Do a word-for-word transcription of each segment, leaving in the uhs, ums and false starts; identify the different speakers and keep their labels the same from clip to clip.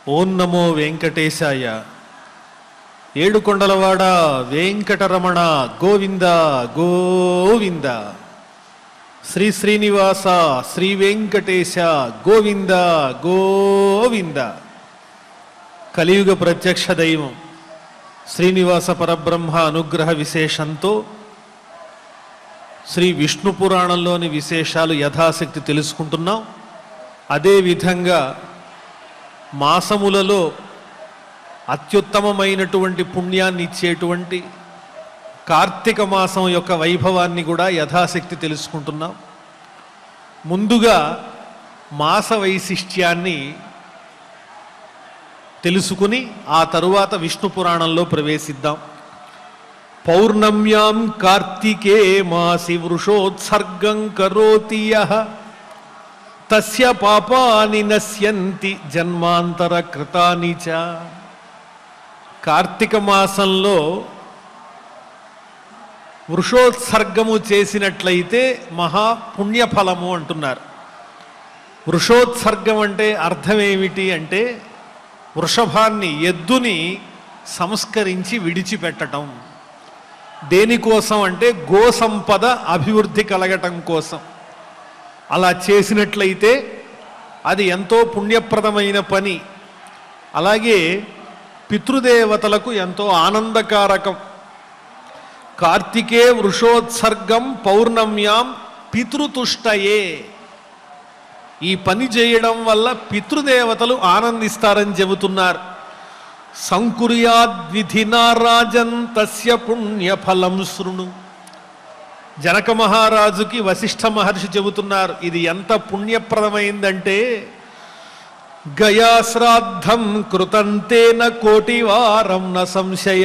Speaker 1: ఓం నమో వెంకటేశాయ. ఏడుకొండలవాడ వెంకటరమణ గోవింద గోవింద. శ్రీ శ్రీనివాస శ్రీ వెంకటేశ గోవింద గోవింద. కలియుగ ప్రత్యక్ష దైవం శ్రీనివాస పరబ్రహ్మ అనుగ్రహ విశేషంతో శ్రీ విష్ణు పురాణంలోని విశేషాలు యథాశక్తి తెలుసుకుంటున్నాం. అదేవిధంగా మాసములలో అత్యుత్తమమైనటువంటి పుణ్యాన్ని ఇచ్చేటువంటి కార్తీక మాసం యొక్క వైభవాన్ని కూడా యథాశక్తి తెలుసుకుంటున్నాం. ముందుగా మాస వైశిష్ట్యాన్ని తెలుసుకుని ఆ తరువాత విష్ణు పురాణంలో ప్రవేశిద్దాం. పౌర్ణమ్యాం కార్తికే మాసి వృషోత్సర్గం కరోతి యః తస్య పాపాని నశ్యంతి జన్మాంతర కృతాని చ. కార్తీక మాసంలో వృషోత్సర్గము చేసినట్లయితే మహాపుణ్యఫలము అంటున్నారు. వృషోత్సర్గం అంటే అర్థం ఏమిటి అంటే వృషభాన్ని ఎద్దుని సంస్కరించి విడిచిపెట్టడం. దేనికోసం అంటే గోసంపద అభివృద్ధి కలగటం కోసం. అలా చేసినట్లయితే అది ఎంతో పుణ్యప్రదమైన పని. అలాగే పితృదేవతలకు ఎంతో ఆనందకారకం. కార్తికే వృషోత్సర్గం పౌర్ణమ్యాం పితృతుష్టయే. ఈ పని చేయడం వల్ల పితృదేవతలు ఆనందిస్తారని చెబుతున్నారు. సంకుర్యాద్విధినా రాజన్ తస్య పుణ్యఫలం శృణు. జనక మహారాజుకి వశిష్ఠ మహర్షి చెబుతున్నారు, ఇది ఎంత పుణ్యప్రదమైందంటే గయా శ్రాద్ధం కృతంతేన కోటివారం న సంశయ.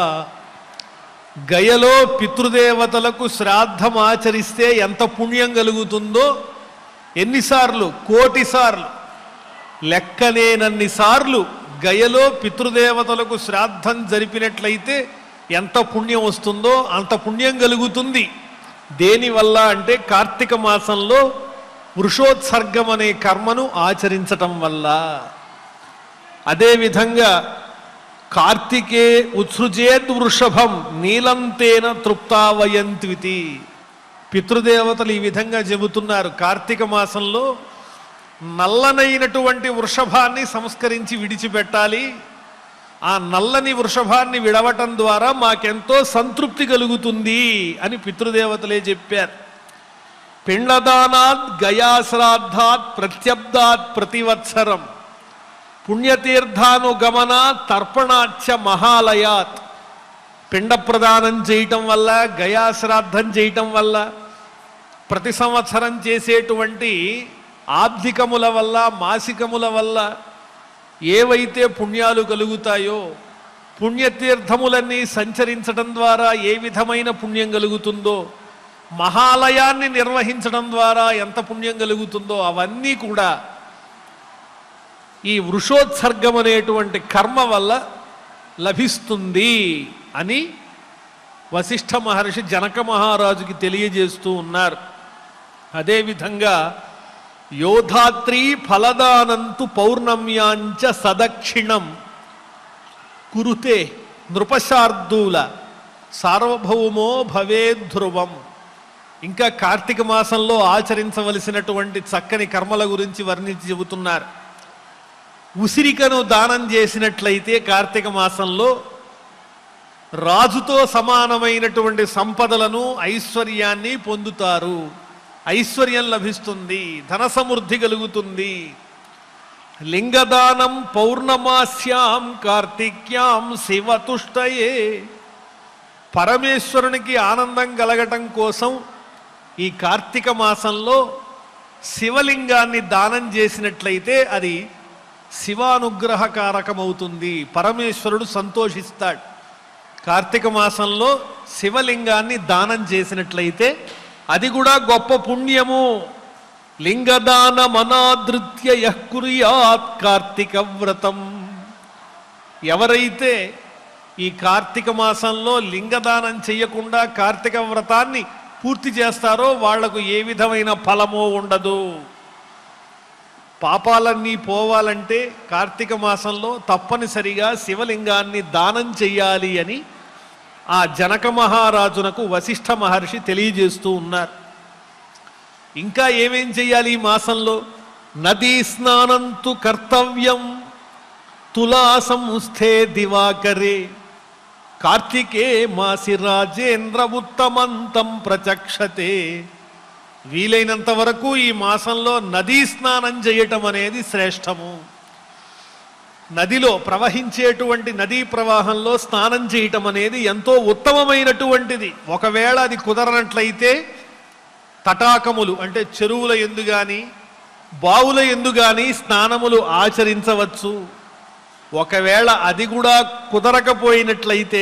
Speaker 1: గయలో పితృదేవతలకు శ్రాద్ధం ఆచరిస్తే ఎంత పుణ్యం కలుగుతుందో ఎన్నిసార్లు, కోటి సార్లు, లెక్కలేనన్ని సార్లు గయలో పితృదేవతలకు శ్రాద్ధం జరిపినట్లయితే ఎంత పుణ్యం వస్తుందో అంత పుణ్యం కలుగుతుంది. దేనివల్ల అంటే కార్తీక మాసంలో వృషోత్సర్గం అనే కర్మను ఆచరించటం వల్ల. అదేవిధంగా కార్తికే ఉత్సృజేద్ వృషభం నీలంతేన తృప్తావయంత్వితి. పితృదేవతలు ఈ విధంగా చెబుతున్నారు, కార్తీక మాసంలో నల్లనైనటువంటి వృషభాన్ని సంస్కరించి విడిచిపెట్టాలి. ఆ నల్లని వృషభాన్ని విడవటం ద్వారా మాకెంతో సంతృప్తి కలుగుతుంది అని పితృదేవతలే చెప్పారు. పిండదానాత్ గయాశ్రాద్ధాత్ ప్రత్యబ్దాత్ ప్రతివత్సరం పుణ్యతీర్థానుగమనాత్ తర్పణాచ్చ మహాలయాత్. పిండ ప్రదానం చేయటం వల్ల, గయాశ్రాద్ధం చేయటం వల్ల, ప్రతి సంవత్సరం చేసేటువంటి ఆబ్ధికముల వల్ల, మాసికముల వల్ల ఏవైతే పుణ్యాలు కలుగుతాయో, పుణ్యతీర్థములన్నీ సంచరించడం ద్వారా ఏ విధమైన పుణ్యం కలుగుతుందో, మహాలయాన్ని నిర్వహించడం ద్వారా ఎంత పుణ్యం కలుగుతుందో అవన్నీ కూడా ఈ వృషోత్సర్గం అనేటువంటి కర్మ వల్ల లభిస్తుంది అని వశిష్ఠ మహర్షి జనక మహారాజుకి తెలియజేస్తూ ఉన్నారు. అదేవిధంగా యోధాత్రీ ఫలదానంతు పౌర్ణమ్యాంచ సదక్షిణం కురుతే నృపశార్దూల సార్వభౌమో భవేద్ధృవం. ఇంకా కార్తీక మాసంలో ఆచరించవలసినటువంటి చక్కని కర్మల గురించి వర్ణించి చెబుతున్నారు. ఉసిరికను దానం చేసినట్లయితే కార్తీక మాసంలో రాజుతో సమానమైనటువంటి సంపదలను, ఐశ్వర్యాన్ని పొందుతారు. ఐశ్వర్యం లభిస్తుంది, ధన సమృద్ధి కలుగుతుంది. లింగదానం పౌర్ణమాస్యాం కార్తిక్యాం శివతుష్టయే. పరమేశ్వరునికి ఆనందం కలగటం కోసం ఈ కార్తీక మాసంలో శివలింగాన్ని దానం చేసినట్లయితే అది శివానుగ్రహకారకమవుతుంది. పరమేశ్వరుడు సంతోషిస్తాడు. కార్తీక మాసంలో శివలింగాన్ని దానం చేసినట్లయితే అది కూడా గొప్ప పుణ్యము. లింగదానమనాదృత్య యః కుర్యాత్ కార్తీక వ్రతం. ఎవరైతే ఈ కార్తీక మాసంలో లింగదానం చెయ్యకుండా కార్తీక వ్రతాన్ని పూర్తి చేస్తారో వాళ్లకు ఏ విధమైన ఫలమో ఉండదు. పాపాలన్నీ పోవాలంటే కార్తీక మాసంలో తప్పనిసరిగా శివలింగాన్ని దానం చెయ్యాలి అని ఆ జనక మహారాజునకు వశిష్ఠ మహర్షి తెలియజేస్తూ ఉన్నారు. ఇంకా ఏమేం చెయ్యాలి ఈ మాసంలో? నదీ స్నానంతు కర్తవ్యం తులా సంస్థే దివాకరే కార్తికే మాసి రాజేంద్ర ఉత్తమంతం ప్రచక్షతే. వీలైనంత వరకు ఈ మాసంలో నదీ స్నానం చేయటం అనేది శ్రేష్టము. నదిలో ప్రవహించేటువంటి నదీ ప్రవాహంలో స్నానం చేయటం అనేది ఎంతో ఉత్తమమైనటువంటిది. ఒకవేళ అది కుదరనట్లయితే తటాకములు అంటే చెరువుల యందు గాని బావుల యందు గాని స్నానములు ఆచరించవచ్చు. ఒకవేళ అది కూడా కుదరకపోయినట్లయితే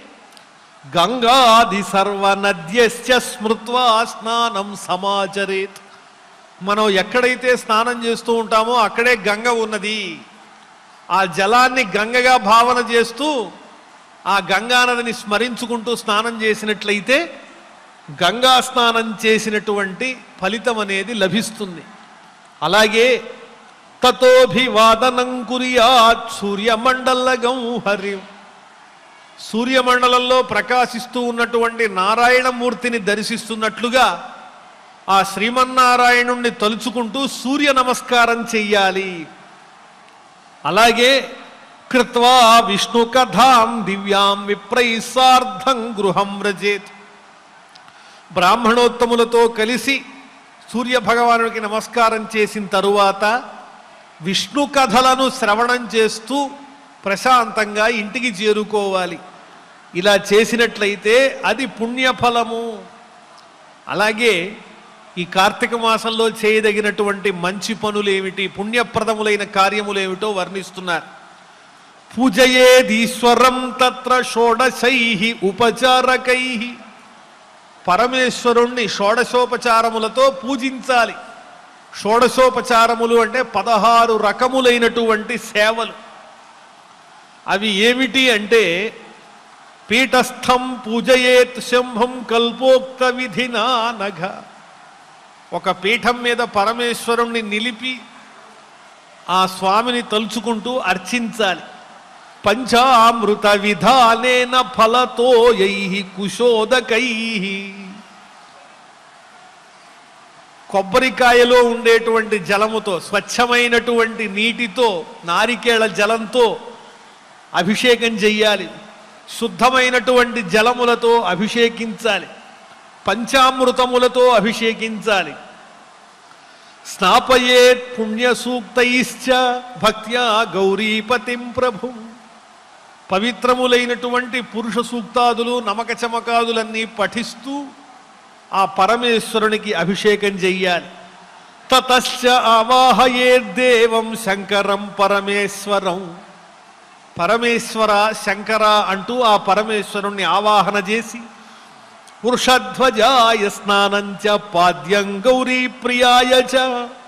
Speaker 1: గంగాది సర్వ నద్యస్య స్మృత్వా స్నానం సమాచరేత్. మనం ఎక్కడైతే స్నానం చేస్తూ ఉంటామో అక్కడే గంగ ఉన్నది. ఆ జలాన్ని గంగగా భావన చేస్తూ ఆ గంగానదిని స్మరించుకుంటూ స్నానం చేసినట్లయితే గంగా స్నానం చేసినటువంటి ఫలితం అనేది లభిస్తుంది. అలాగే తతోభివాదనం కుర్యాత్ సూర్యమండలగం హరి. సూర్యమండలంలో ప్రకాశిస్తూ ఉన్నటువంటి నారాయణమూర్తిని దర్శిస్తున్నట్లుగా ఆ శ్రీమన్నారాయణుణ్ణి తలుచుకుంటూ సూర్య నమస్కారం చెయ్యాలి. అలాగే కృత్వా విష్ణు కథాం దివ్యాం విప్రై సార్ధం గృహం వ్రజేత్. బ్రాహ్మణోత్తములతో కలిసి సూర్య భగవానుడికి నమస్కారం చేసిన తరువాత విష్ణు కథలను శ్రవణం చేస్తూ ప్రశాంతంగా ఇంటికి చేరుకోవాలి. ఇలా చేసినట్లయితే అది పుణ్యఫలము. అలాగే ఈ కార్తీక మాసంలో చేయదగినటువంటి మంచి పనులేమిటి, పుణ్యప్రదములైన కార్యములేమిటో వర్ణిస్తున్నారు. పూజయేదీశ్వరం తత్ర షోడశై ఉపచారకై. పరమేశ్వరుణ్ణి షోడశోపచారములతో పూజించాలి. షోడశోపచారములు అంటే పదహారు రకములైనటువంటి సేవలు. అవి ఏమిటి అంటే పీఠస్థం పూజయేత్ శంభం కల్పోక్త విధినా నఘ. ఒక పీఠం మీద పరమేశ్వరుణ్ణి నిలిపి ఆ స్వామిని తలుచుకుంటూ అర్చించాలి. పంచామృత విధానేన ఫలతో యై కుశోదకై. కొబ్బరికాయలో ఉండేటువంటి జలముతో, స్వచ్ఛమైనటువంటి నీటితో, నారికేళ జలంతో అభిషేకం చెయ్యాలి. శుద్ధమైనటువంటి జలములతో అభిషేకించాలి. పంచామృతములతో అభిషేకించాలి. స్నాపయేత్ పుణ్యసూక్తైశ్చ భక్త్యా గౌరీపతిం ప్రభు. పవిత్రములైనటువంటి పురుష సూక్తాదులు నమక చమకాదులన్నీ పఠిస్తూ ఆ పరమేశ్వరునికి అభిషేకం చెయ్యాలి. తతశ్చ ఆవాహయేద్దేవం శంకరం పరమేశ్వరం. పరమేశ్వర శంకర అంటూ ఆ పరమేశ్వరుణ్ణి ఆవాహన చేసి వృషధ్వజాయ స్నానంచ పాద్యం గౌరీ ప్రియాయ చ.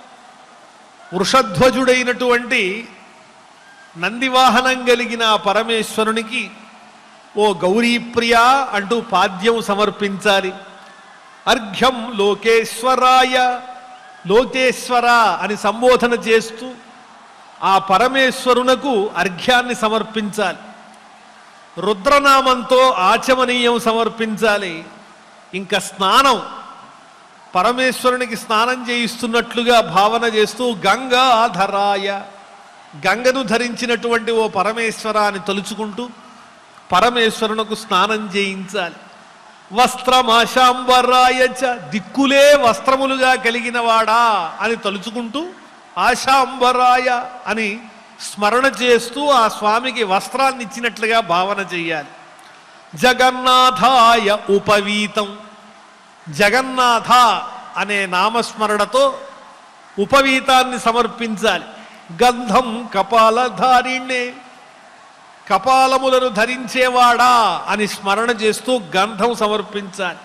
Speaker 1: వృషధ్వజుడైనటువంటి నందివాహనం కలిగిన ఆ పరమేశ్వరునికి ఓ గౌరీప్రియ అంటూ పాద్యం సమర్పించాలి. అర్ఘ్యం లోకేశ్వరాయ, లోకేశ్వర అని సంబోధన చేస్తూ ఆ పరమేశ్వరునకు అర్ఘ్యాన్ని సమర్పించాలి. రుద్రనామంతో ఆచమనీయం సమర్పించాలి. ఇంకా స్నానం, పరమేశ్వరునికి స్నానం చేయిస్తున్నట్లుగా భావన చేస్తూ గంగాధరాయ, గంగను ధరించినటువంటి ఓ పరమేశ్వర అని తలుచుకుంటూ పరమేశ్వరునకు స్నానం చేయించాలి. వస్త్రమాశాంబరాయ చ. దిక్కులే వస్త్రములుగా కలిగిన వాడా అని తలుచుకుంటూ ఆశాంబరాయ అని స్మరణ చేస్తూ ఆ స్వామికి వస్త్రాన్ని ఇచ్చినట్లుగా భావన చెయ్యాలి. జగన్నాథాయ ఉపవీతం. జగన్నాథ అనే నామస్మరణతో ఉపవీతాన్ని సమర్పించాలి. గంధం కపాలధారిణ్ణే. కపాలములను ధరించేవాడా అని స్మరణ చేస్తూ గంధం సమర్పించాలి.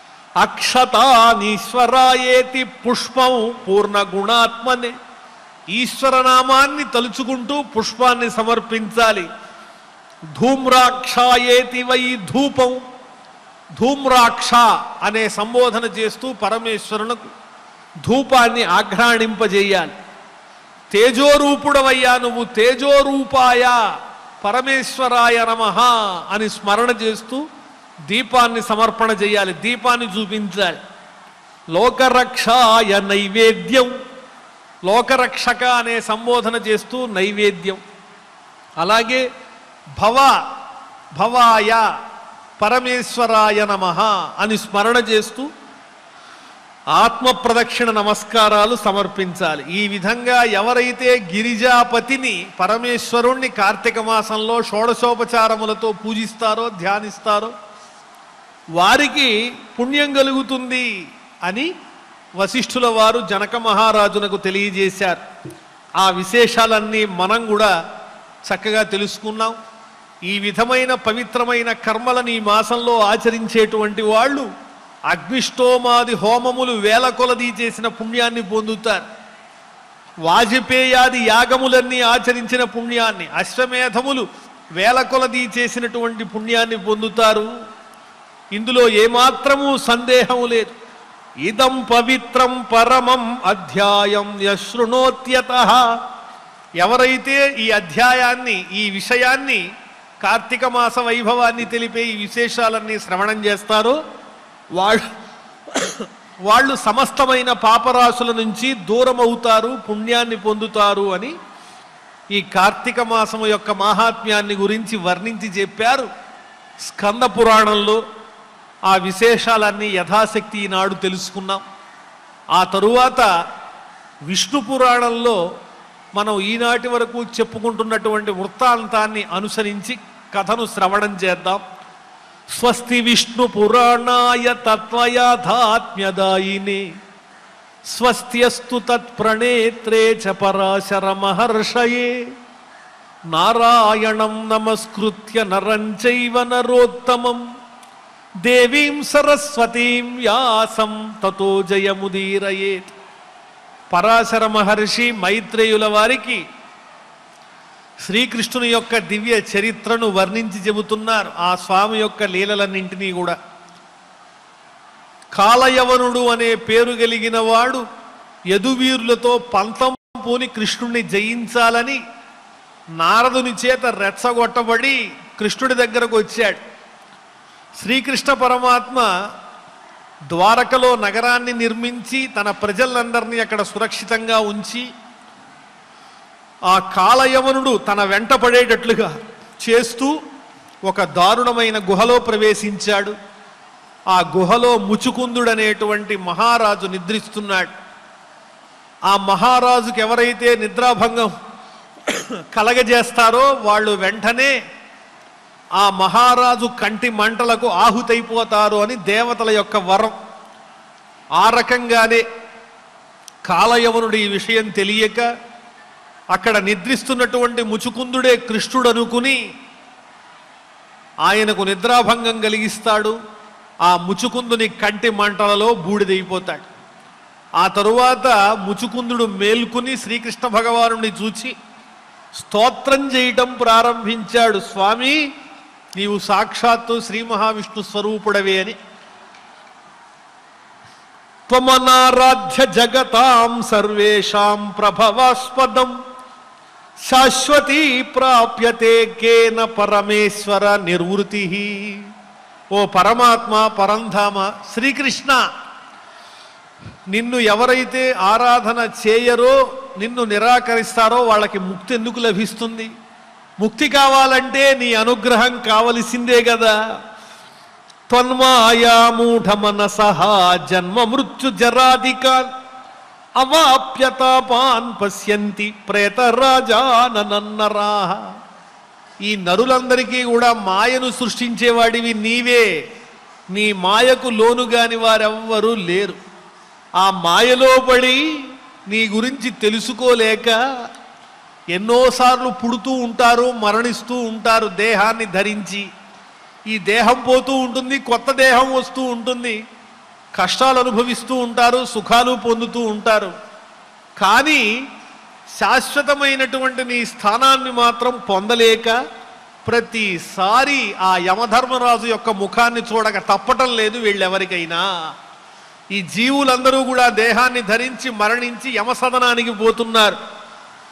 Speaker 1: అక్షతానీశ్వరాయేతి పుష్పం పూర్ణగుణాత్మనే. ఈశ్వరనామాన్ని తలుచుకుంటూ పుష్పాన్ని సమర్పించాలి. ధూమ్రాక్షాయేతి వై ధూపం. ధూమ్రాక్ష అనే సంబోధన చేస్తూ పరమేశ్వరునకు ధూపాన్ని ఆఘ్రాణింపజేయాలి. తేజోరూపుడవయ్యా నువ్వు, తేజోరూపాయ పరమేశ్వరాయ నమః అని స్మరణ చేస్తూ దీపాన్ని సమర్పణ చేయాలి, దీపాన్ని చూపించాలి. లోకరక్షాయ నైవేద్యం, లోకరక్షక అనే సంబోధన చేస్తూ నైవేద్యం. అలాగే భవ భవాయ పరమేశ్వరాయ నమః అని స్మరణ చేస్తూ ఆత్మ ప్రదక్షిణ నమస్కారాలు సమర్పించాలి. ఈ విధంగా ఎవరైతే గిరిజాపతిని పరమేశ్వరుణ్ణి కార్తీక మాసంలో షోడశోపచారములతో పూజిస్తారో ధ్యానిస్తారో వారికి పుణ్యం కలుగుతుంది అని వశిష్ఠుల వారు జనక మహారాజునకు తెలియజేశారు. ఆ విశేషాలన్నీ మనం కూడా చక్కగా తెలుసుకున్నాం. ఈ విధమైన పవిత్రమైన కర్మలను ఈ మాసంలో ఆచరించేటువంటి వాళ్ళు అగ్నిష్టోమాది హోమములు వేల కొలది చేసిన పుణ్యాన్ని పొందుతారు. వాజపేయాది యాగములన్నీ ఆచరించిన పుణ్యాన్ని, అశ్వమేధములు వేల కొలది చేసినటువంటి పుణ్యాన్ని పొందుతారు. ఇందులో ఏమాత్రమూ సందేహం లేదు. ఇదం పవిత్రం పరమం అధ్యాయం యశృణోత్యతః. ఎవరైతే ఈ అధ్యాయాన్ని, ఈ విషయాన్ని, కార్తీక మాస వైభవాన్ని తెలిపే ఈ విశేషాలన్నీ శ్రవణం చేస్తారో వాళ్ళు వాళ్ళు సమస్తమైన పాపరాశుల నుంచి దూరం అవుతారు, పుణ్యాన్ని పొందుతారు అని ఈ కార్తీక మాసము యొక్క మాహాత్మ్యాన్ని గురించి వర్ణించి చెప్పారు స్కంద పురాణంలో. ఆ విశేషాలన్నీ యథాశక్తి ఈనాడు తెలుసుకున్నాం. ఆ తరువాత విష్ణు పురాణంలో మనం ఈనాటి వరకు చెప్పుకుంటున్నటువంటి వృత్తాంతాన్ని అనుసరించి కథను శ్రవణం చేద్దాం. స్వస్తి విష్ణు పురాణాయ తత్వయాథాత్మ్యదాయినే స్వస్త్యస్తు తత్ప్రణేత్రే చ పరాశర మహర్షయే నారాయణం నమస్కృత్య నరం చైవ నరోత్తమం దేవీం సరస్వతీం వ్యాసం తతో జయముదీరయేత్. పరాశర మహర్షి మైత్రేయుల వారికి శ్రీకృష్ణుని యొక్క దివ్య చరిత్రను వర్ణించి చెబుతున్నారు. ఆ స్వామి యొక్క లీలలన్నింటినీ కూడా. కాలయవనుడు అనే పేరు కలిగిన వాడు యదువీరులతో పంతం పూని కృష్ణుణ్ణి జయించాలని నారదుని చేత రెచ్చగొట్టబడి కృష్ణుడి దగ్గరకు వచ్చాడు. శ్రీకృష్ణ పరమాత్మ ద్వారకలో నగరాన్ని నిర్మించి తన ప్రజలందరినీ అక్కడ సురక్షితంగా ఉంచి ఆ కాలయవనుడు తన వెంట పడేటట్లుగా చేస్తూ ఒక దారుణమైన గుహలో ప్రవేశించాడు. ఆ గుహలో ముచుకుందుడనేటువంటి మహారాజు నిద్రిస్తున్నాడు. ఆ మహారాజుకి ఎవరైతే నిద్రాభంగం కలగజేస్తారో వాళ్ళు వెంటనే ఆ మహారాజు కంటి మంటలకు ఆహుతైపోతారు అని దేవతల యొక్క వరం. ఆ రకంగానే కాలయవనుడు ఈ విషయం తెలియక అక్కడ నిద్రిస్తున్నటువంటి ముచుకుందుడే కృష్ణుడు అనుకుని ఆయనకు నిద్రాభంగం కలిగిస్తాడు. ఆ ముచుకుందుని కంటి మంటలలో బూడిదైపోతాడు. ఆ తరువాత ముచుకుందుడు మేల్కొని శ్రీకృష్ణ భగవానుని చూచి స్తోత్రం చేయటం ప్రారంభించాడు. స్వామి, నీవు సాక్షాత్తు శ్రీ మహావిష్ణు స్వరూపుడవే అని. త్వమనారాధ్య జగతాం సర్వేషాం ప్రభవాస్పదం శాశ్వతీ ప్రాప్యతే కేన పరమేశ్వర నిర్వృతి. ఓ పరమాత్మ, పరంధామ శ్రీకృష్ణ, నిన్ను ఎవరైతే ఆరాధన చేయరో, నిన్ను నిరాకరిస్తారో వాళ్ళకి ముక్తి ఎందుకు లభిస్తుంది? ముక్తి కావాలంటే నీ అనుగ్రహం కావలసిందే కదా. త్వన్మాయా మూఢమనసః జన్మ మృత్యు జరాదికాన్ అవాప్యతాపాన్ పశ్యంతి ప్రేతరాజాననన్నరాః. ఈ నరులందరికీ కూడా మాయను సృష్టించేవాడివి నీవే. నీ మాయకు లోనుగాని వారెవ్వరూ లేరు. ఆ మాయలో పడి నీ గురించి తెలుసుకోలేక ఎన్నోసార్లు పుడుతూ ఉంటారు, మరణిస్తూ ఉంటారు దేహాన్ని ధరించి. ఈ దేహం పోతూ ఉంటుంది, కొత్త దేహం వస్తూ ఉంటుంది, కష్టాలు అనుభవిస్తూ ఉంటారు, సుఖాలు పొందుతూ ఉంటారు. కానీ శాశ్వతమైనటువంటి నీ స్థానాన్ని మాత్రం పొందలేక ప్రతిసారి ఆ యమధర్మరాజు యొక్క ముఖాన్ని చూడక తప్పటం లేదు వీళ్ళెవరికైనా. ఈ జీవులందరూ కూడా దేహాన్ని ధరించి మరణించి యమసదనానికి పోతున్నారు.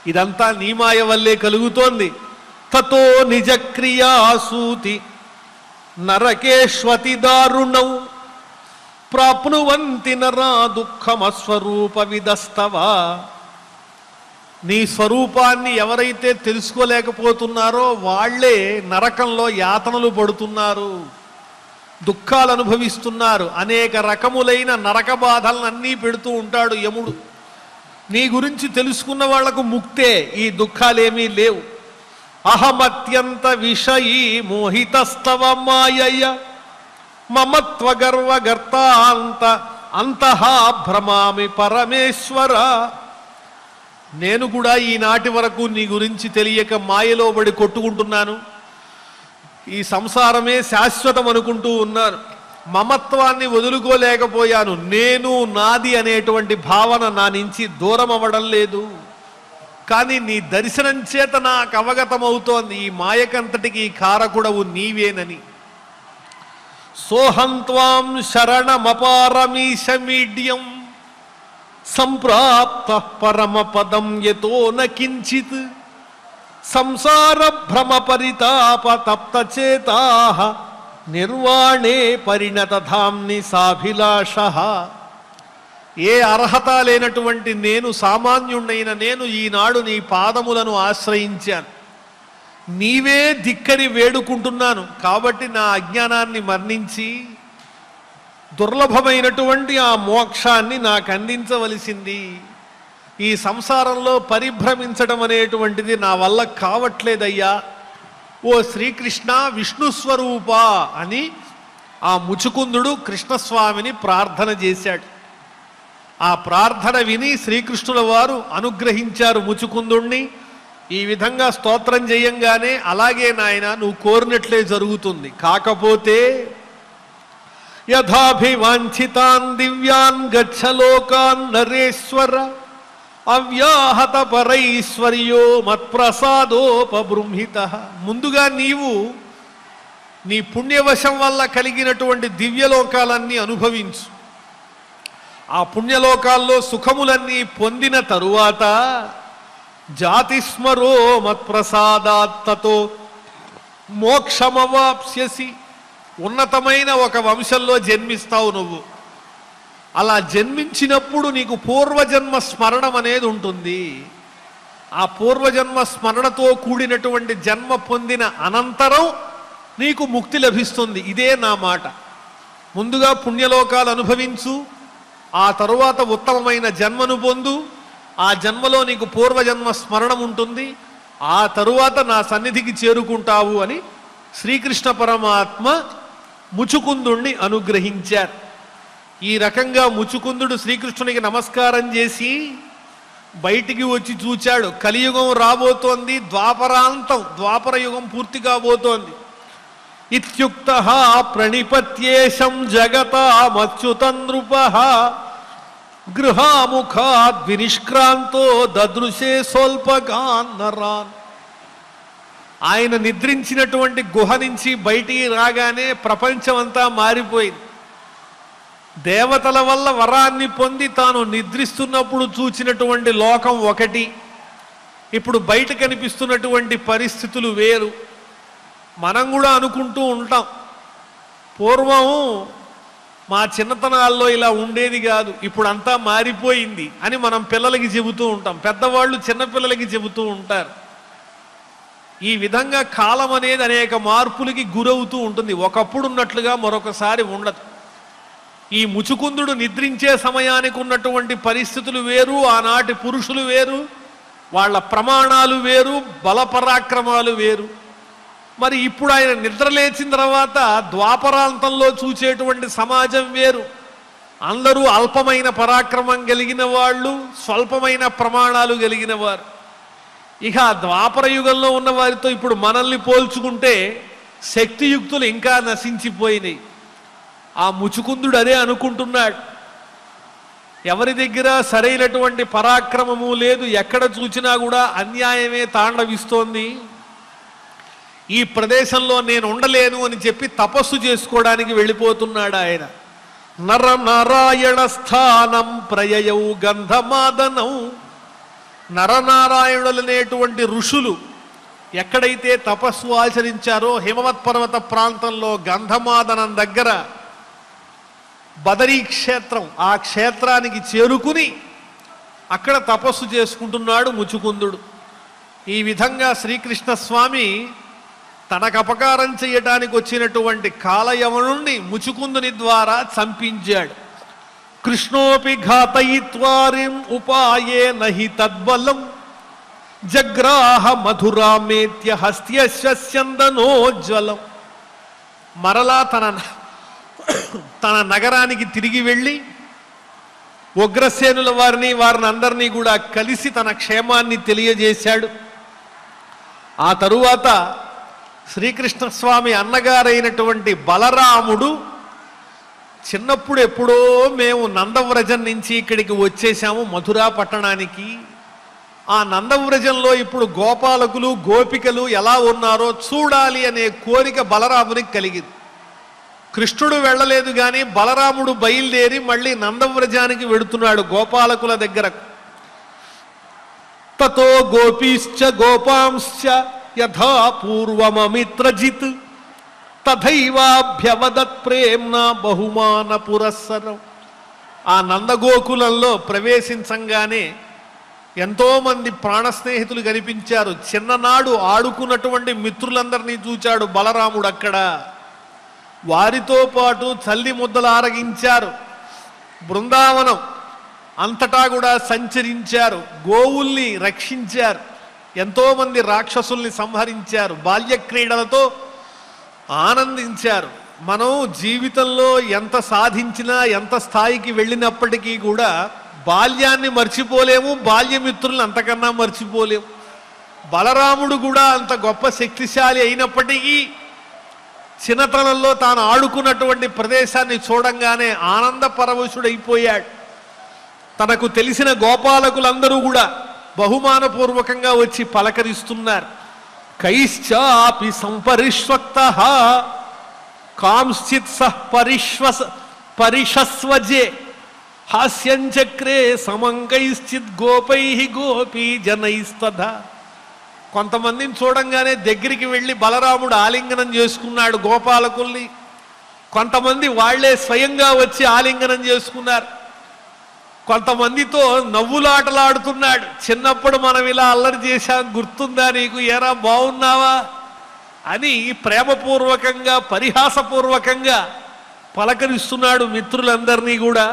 Speaker 1: ఇదంతా నీ మాయ వల్లే కలుగుతోంది. తతో నిజక్రియాసూతి నరకేష్వతి దారుణం ప్రాప్నువంతి నరా దుఃఖమస్వరూప విదస్తవా. నీ స్వరూపాన్ని ఎవరైతే తెలుసుకోలేకపోతున్నారో వాళ్లే నరకంలో యాతనలు పడుతున్నారు, దుఃఖాలు అనుభవిస్తున్నారు. అనేక రకములైన నరక బాధలన్నీ పెడుతూ ఉంటాడు యముడు. నీ గురించి తెలుసుకున్న వాళ్లకు ముక్తే, ఈ దుఃఖాలేమీ లేవు. అహమత్యంత విషయీ మోహితస్తవ మాయయ మమత్వ గర్వగర్తాంత అంతః భ్రమామి పరమేశ్వర. నేను కూడా ఈనాటి వరకు నీ గురించి తెలియక మాయలో పడి కొట్టుకుంటున్నాను. ఈ సంసారమే శాశ్వతం అనుకుంటూ ఉన్నాను. మమత్వాన్ని వదులుకోలేకపోయాను. నేను నాది అనేటువంటి భావన నా నుంచి దూరం అవ్వడం లేదు. కానీ నీ దర్శనం చేత నాకు అవగతమవుతోంది ఈ మాయకంతటికి కారకుడవు నీవేనని. సోహంత్వాం శరణమపారమీశమీడ్యం సంప్రాప్త పరమపదం యతో న కించిత్ సంసార భ్రమ పరితాప తప్త చేతాః నిర్వాణే పరిణతధామ్ని సాభిలాషః. ఏ అర్హత లేనటువంటి నేను, సామాన్యుడైన నేను ఈనాడు నీ పాదములను ఆశ్రయించాను. నీవే దిక్కని వేడుకుంటున్నాను. కాబట్టి నా అజ్ఞానాన్ని మన్నించి దుర్లభమైనటువంటి ఆ మోక్షాన్ని నాకు అందించవలసింది. ఈ సంసారంలో పరిభ్రమించడం అనేటువంటిది నా వల్ల కావట్లేదయ్యా. ఓ శ్రీకృష్ణ విష్ణుస్వరూప అని ఆ ముచుకుందుడు కృష్ణస్వామిని ప్రార్థన చేశాడు. ఆ ప్రార్థన విని శ్రీకృష్ణుల వారు అనుగ్రహించారు ముచుకుందుణ్ణి. ఈ విధంగా స్తోత్రం చేయంగానే అలాగే నాయన నువ్వు కోరినట్లే జరుగుతుంది. కాకపోతే యథాభివాంఛితాన్ దివ్యాన్ గచ్చలోకాన్ నరేశ్వర అవ్యాహత పరైశ్వర్యో మత్ప్రసాదోపబృంహిత. ముందుగా నీవు నీ పుణ్యవశం వల్ల కలిగినటువంటి దివ్యలోకాలన్నీ అనుభవించు. ఆ పుణ్యలోకాల్లో సుఖములన్నీ పొందిన తరువాత జాతిస్మరో మత్ప్రసాదాత్తతో మోక్షమవాప్స్యసి. ఉన్నతమైన ఒక వంశంలో జన్మిస్తావు నువ్వు. అలా జన్మించినప్పుడు నీకు పూర్వజన్మ స్మరణం అనేది ఉంటుంది. ఆ పూర్వజన్మ స్మరణతో కూడినటువంటి జన్మ పొందిన అనంతరం నీకు ముక్తి లభిస్తుంది. ఇదే నా మాట. ముందుగా పుణ్యలోకాలు అనుభవించు, ఆ తరువాత ఉత్తమమైన జన్మను పొందు. ఆ జన్మలో నీకు పూర్వజన్మ స్మరణం ఉంటుంది. ఆ తరువాత నా సన్నిధికి చేరుకుంటావు అని శ్రీకృష్ణ పరమాత్మ ముచుకుందుణ్ణి అనుగ్రహించారు. ఈ రకంగా ముచుకుందుడు శ్రీకృష్ణునికి నమస్కారం చేసి బయటికి వచ్చి చూచాడు. కలియుగం రాబోతోంది, ద్వాపరాంతం, ద్వాపర యుగం పూర్తి కాబోతోంది. ఇత్యుక్తః ప్రణిపత్యేషం జగతామచ్యుతం నృపః గృహాముఖాద్ వినిష్క్రాంతో దదృశే స్వల్పకాన్ నరాన్. ఆయన నిద్రించినటువంటి గుహ నుంచి బయటికి రాగానే ప్రపంచమంతా మారిపోయింది. దేవతల వల్ల వరాన్ని పొంది తాను నిద్రిస్తున్నప్పుడు చూచినటువంటి లోకం ఒకటి, ఇప్పుడు బయట కనిపిస్తున్నటువంటి పరిస్థితులు వేరు. మనం కూడా అనుకుంటూ ఉంటాం, పూర్వం మా చిన్నతనాల్లో ఇలా ఉండేది కాదు, ఇప్పుడు అంతా మారిపోయింది అని మనం పిల్లలకి చెబుతూ ఉంటాం. పెద్దవాళ్ళు చిన్నపిల్లలకి చెబుతూ ఉంటారు. ఈ విధంగా కాలం అనేది అనేక మార్పులకి గురవుతూ ఉంటుంది. ఒకప్పుడు ఉన్నట్లుగా మరొకసారి ఉండదు. ఈ ముచుకుందుడు నిద్రించే సమయానికి ఉన్నటువంటి పరిస్థితులు వేరు, ఆనాటి పురుషులు వేరు, వాళ్ళ ప్రమాణాలు వేరు, బలపరాక్రమాలు వేరు. మరి ఇప్పుడు ఆయన నిద్ర లేచిన తర్వాత ద్వాపరాంతంలో చూచేటువంటి సమాజం వేరు. అందరూ అల్పమైన పరాక్రమం కలిగిన వాళ్ళు, స్వల్పమైన ప్రమాణాలు కలిగిన వారు. ఇక ద్వాపర యుగంలో ఉన్న వారితో ఇప్పుడు మనల్ని పోల్చుకుంటే శక్తియుక్తులు ఇంకా నశించిపోయినాయి. ఆ ముచుకుందుడు అదే అనుకుంటున్నాడు. ఎవరి దగ్గర సరైనటువంటి పరాక్రమము లేదు, ఎక్కడ చూచినా కూడా అన్యాయమే తాండవిస్తోంది. ఈ ప్రదేశంలో నేను ఉండలేను అని చెప్పి తపస్సు చేసుకోవడానికి వెళ్ళిపోతున్నాడు ఆయన. నర నారాయణ స్థానం ప్రయయౌ గంధమాదనం నరనారాయణులనేటువంటి ఋషులు ఎక్కడైతే తపస్సు ఆచరించారో హిమవత్ పర్వత ప్రాంతంలో గంధమాదనం దగ్గర బదరీ క్షేత్రం, ఆ క్షేత్రానికి చేరుకుని అక్కడ తపస్సు చేసుకుంటున్నాడు ముచుకుందుడు. ఈ విధంగా శ్రీకృష్ణ స్వామి తనకు అపకారం చేయటానికి వచ్చినటువంటి కాలయవనుణ్ణి ముచుకుందుని ద్వారా చంపించాడు. కృష్ణోపి ఘాతయిత్వారిం ఉపాయే నహి తద్బలం జగ్రాహ మధురామేత్య హస్త్యశ్వస్యందనోజ్వలం. మరలా తన తన నగరానికి తిరిగి వెళ్ళి ఉగ్రసేనుల వారిని వారిని అందరినీ కూడా కలిసి తన క్షేమాన్ని తెలియజేశాడు. ఆ తరువాత శ్రీకృష్ణ స్వామి అన్నగారైనటువంటి బలరాముడు చిన్నప్పుడు ఎప్పుడో మేము నందవ్రజం నుంచి ఇక్కడికి వచ్చేసాము మధురా పట్టణానికి. ఆ నందవ్రజంలో ఇప్పుడు గోపాలకులు గోపికలు ఎలా ఉన్నారో చూడాలి అనే కోరిక బలరామునికి కలిగింది. కృష్ణుడు వెళ్ళలేదు కానీ బలరాముడు బయలుదేరి మళ్ళీ నందవ్రజానికి వెడుతున్నాడు గోపాలకుల దగ్గరకు. తతో గోపీశ్చ గోపాంశ్చ యథా పూర్వమమిత్రజిత్ తథైవాభ్యవదత్ ప్రేమ్న బహుమాన పురస్సరం. ఆ నందగోకులంలో ప్రవేశించంగానే ఎంతోమంది ప్రాణ స్నేహితులు కనిపించారు. చిన్ననాడు ఆడుకున్నటువంటి మిత్రులందరినీ చూచాడు బలరాముడు అక్కడ. వారితో పాటు చల్లి ముద్దలు ఆరగించారు. బృందావనం అంతటా కూడా సంచరించారు. గోవుల్ని రక్షించారు. ఎంతోమంది రాక్షసుల్ని సంహరించారు. బాల్య క్రీడలతో ఆనందించారు. మనం జీవితంలో ఎంత సాధించినా ఎంత స్థాయికి వెళ్ళినప్పటికీ కూడా బాల్యాన్ని మర్చిపోలేము, బాల్యమిత్రుల్ని అంతకన్నా మర్చిపోలేము. బలరాముడు కూడా అంత గొప్ప శక్తిశాలి అయినప్పటికీ చిన్నతనంలో తాను ఆడుకున్నటువంటి ప్రదేశాన్ని చూడంగానే ఆనంద పరవశుడైపోయాడు. తనకు తెలిసిన గోపాలకులందరూ కూడా బహుమానపూర్వకంగా వచ్చి పలకరిస్తున్నారు. కైశ్చాపి సంపరిష్వక్తః కాంశ్చిత్ సః పరిష్వస పరిషస్వజే హాస్యంచక్రే సమంకైశ్చిత్ గోపైః గోపీ జనైస్తథా. కొంతమందిని చూడంగానే దగ్గరికి వెళ్ళి బలరాముడు ఆలింగనం చేసుకున్నాడు గోపాలకుల్ని. కొంతమంది వాళ్లే స్వయంగా వచ్చి ఆలింగనం చేసుకున్నారు. కొంతమందితో నవ్వులాటలాడుతున్నాడు. చిన్నప్పుడు మనం ఇలా అల్లరి చేశాం, గుర్తుందా నీకు, ఏరా బాగున్నావా అని ప్రేమపూర్వకంగా పరిహాసపూర్వకంగా పలకరిస్తున్నాడు మిత్రులందరినీ కూడా.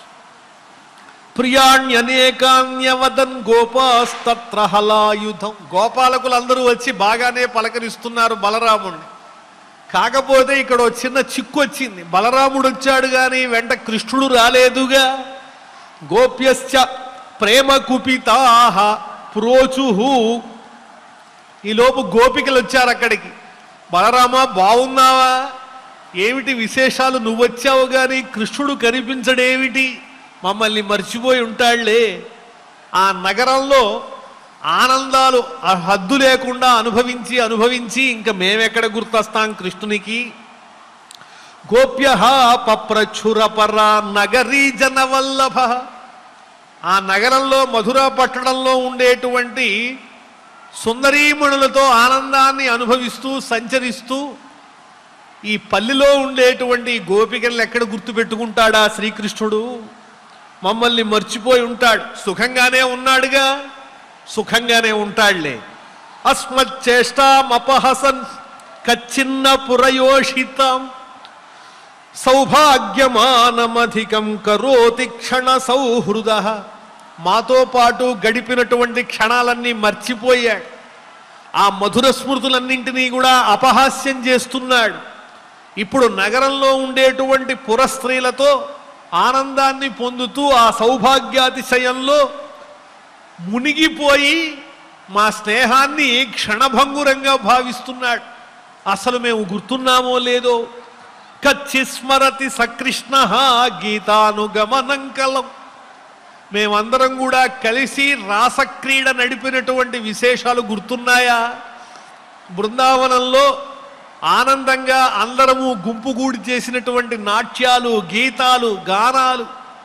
Speaker 1: ప్రియాణ్యనేకాన్యవదన్ గోపాస్తత్ర హలాయుధం. గోపాలకులందరూ వచ్చి బాగానే పలకరిస్తున్నారు బలరాముడిని. కాకపోతే ఇక్కడ ఒక చిన్న చిక్కు వచ్చింది. బలరాముడు వచ్చాడు కానీ వెంట కృష్ణుడు రాలేదుగా. గోప్యశ్చ ప్రేమ కుపితాః ప్రోచుహు. ఈలోపు గోపికలు వచ్చారు అక్కడికి. బలరామ బాగున్నావా, ఏమిటి విశేషాలు, నువ్వు వచ్చావు కానీ కృష్ణుడు కనిపించడేమిటి, మమ్మల్ని మర్చిపోయి ఉంటాళ్లే. ఆ నగరంలో ఆనందాలు హద్దు లేకుండా అనుభవించి అనుభవించి ఇంకా మేమెక్కడ గుర్తొస్తాం కృష్ణునికి. గోప్య పప్రచురపరా నగరీ జనవల్లభ. ఆ నగరంలో మధుర పట్టణంలో ఉండేటువంటి సుందరీమణులతో ఆనందాన్ని అనుభవిస్తూ సంచరిస్తూ ఈ పల్లిలో ఉండేటువంటి గోపికలను ఎక్కడ గుర్తుపెట్టుకుంటాడా శ్రీకృష్ణుడు? మమ్మల్ని మర్చిపోయి ఉంటాడు. సుఖంగానే ఉన్నాడుగా, సుఖంగానే ఉంటాడులే. అస్మచ్చేష్టామపహసన్ కచ్చిన్న పురయోషితాం సౌభాగ్యమానమధికం కరోతి క్షణ సౌహృద. మాతో పాటు గడిపినటువంటి క్షణాలన్నీ మర్చిపోయాడు. ఆ మధుర స్మృతులన్నింటినీ కూడా అపహాస్యం చేస్తున్నాడు. ఇప్పుడు నగరంలో ఉండేటువంటి పురస్త్రీలతో ఆనందాన్ని పొందుతూ ఆ సౌభాగ్యాతిశయంలో మునిగిపోయి మా స్నేహాన్ని క్షణభంగురంగా భావిస్తున్నాడు. అసలు మేము గుర్తున్నామో లేదో. కచ్చిస్మరతి సకృష్ణ గీతానుగమనంకలం. మేమందరం కూడా కలిసి రాసక్రీడ నడిపినటువంటి విశేషాలు గుర్తున్నాయా? బృందావనంలో ఆనందంగా అందరము గుంపుగూడి చేసినటువంటి నాట్యాలు, గీతాలు, గానాలు,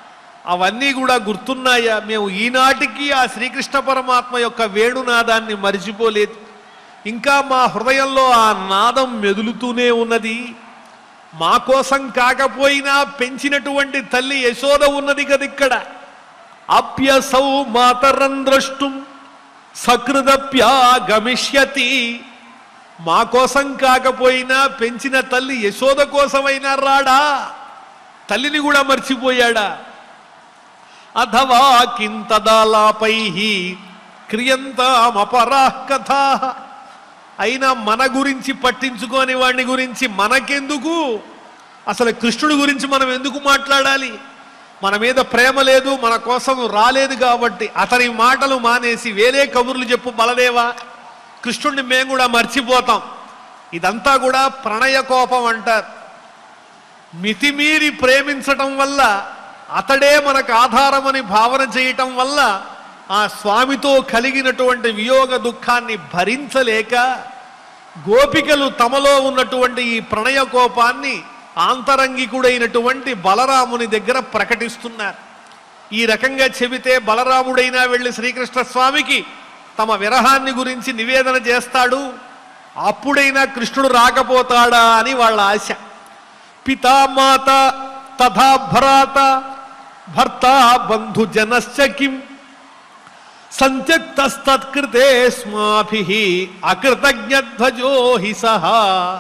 Speaker 1: అవన్నీ కూడా గుర్తున్నాయా? మేము ఈనాటికి ఆ శ్రీకృష్ణ పరమాత్మ యొక్క వేణునాదాన్ని మరిచిపోలేదు. ఇంకా మా హృదయంలో ఆ నాదం మెదులుతూనే ఉన్నది. మా కోసం కాకపోయినా పెంచినటువంటి తల్లి యశోద ఉన్నది కదా ఇక్కడ. అప్యసౌ మాతరం ద్రష్టుం సకృదప్యాగమిష్యతి. మా కోసం కాకపోయినా పెంచిన తల్లి యశోద కోసమైనా రాడా? తల్లిని కూడా మర్చిపోయాడా? అథవా కింతదాలాపై క్రియంతామపరాః కథా. అయినా మన గురించి పట్టించుకోని వాడిని గురించి మనకెందుకు? అసలు కృష్ణుడి గురించి మనం ఎందుకు మాట్లాడాలి? మన మీద ప్రేమ లేదు, మన కోసం రాలేదు కాబట్టి అతని మాటలు మానేసి వేరే కబుర్లు చెప్పు బలదేవా. కృష్ణుడిని మేము కూడా మర్చిపోతాం. ఇదంతా కూడా ప్రణయ కోపం అంటారు. మితిమీరి ప్రేమించటం వల్ల, అతడే మనకు ఆధారమని భావన చేయటం వల్ల ఆ స్వామితో కలిగినటువంటి వియోగ దుఃఖాన్ని భరించలేక గోపికలు తమలో ఉన్నటువంటి ఈ ప్రణయ కోపాన్ని ఆంతరంగికుడైనటువంటి బలరాముని దగ్గర ప్రకటిస్తున్నారు. ఈ రకంగా చెబితే బలరాముడైనా వెళ్ళి శ్రీకృష్ణ స్వామికి తమ విరహాన్ని గురించి నివేదన చేస్తాడు, అప్పుడైనా కృష్ణుడు రాకపోతాడా అని వాళ్ళ ఆశ. పితామాత తథా భ్రాత భర్త బంధు జనశ్చ కిం సంత్యక్తస్తత్కృతే స్మాభిః అకృతజ్ఞధ్వజో హి సహా.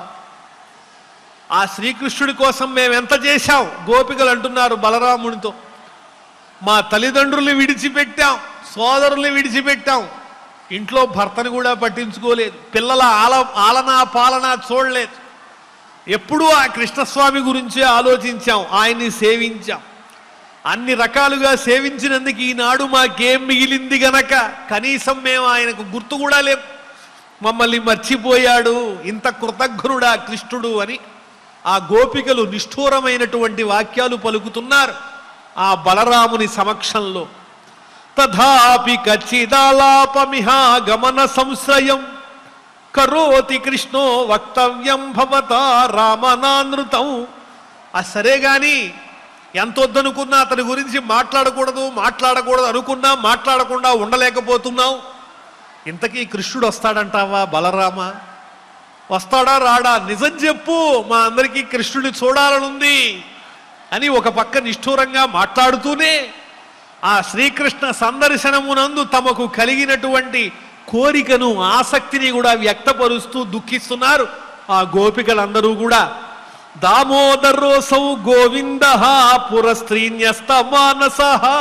Speaker 1: ఆ శ్రీకృష్ణుడి కోసం మేము ఎంత చేశాం? గోపికలు అంటున్నారు బలరామునితో. మా తల్లిదండ్రుల్ని విడిచిపెట్టాం, సోదరుల్ని విడిచిపెట్టాం, ఇంట్లో భర్తను కూడా పట్టించుకోలేదు, పిల్లల ఆల ఆలనా పాలన చూడలేదు. ఎప్పుడూ ఆ కృష్ణస్వామి గురించే ఆలోచించాం, ఆయన్ని సేవించాం. అన్ని రకాలుగా సేవించినందుకు ఈనాడు మాకేం మిగిలింది గనక కనీసం మేము ఆయనకు గుర్తు కూడా లేం. మమ్మల్ని మర్చిపోయాడు, ఇంత కృతజ్ఞుడా కృష్ణుడు అని ఆ గోపికలు నిష్ఠూరమైనటువంటి వాక్యాలు పలుకుతున్నారు ఆ బలరాముని సమక్షంలో. తథాపి కచ్చిదాలాపమిహా గమన సంశ్రయం కరోతి కృష్ణో వక్తవ్యం భవతా రామనానృతం. ఆ సరే గాని ఎంత వద్దనుకున్నా అతని గురించి మాట్లాడకూడదు మాట్లాడకూడదు అనుకున్నా మాట్లాడకుండా ఉండలేకపోతున్నావు. ఇంతకీ కృష్ణుడు వస్తాడంటావా బలరామ? వస్తాడా రాడా? నిజం చెప్పు, మా అందరికీ కృష్ణుడిని చూడాలనుంది అని ఒక పక్క నిష్ఠూరంగా మాట్లాడుతూనే ఆ శ్రీకృష్ణ సందర్శనమునందు తమకు కలిగినటువంటి కోరికను ఆసక్తిని కూడా వ్యక్తపరుస్తూ దుఃఖిస్తున్నారు ఆ గోపికలందరూ కూడా. దామోదరోసౌ గోవింద పురస్త్రీన్యస్త మానస.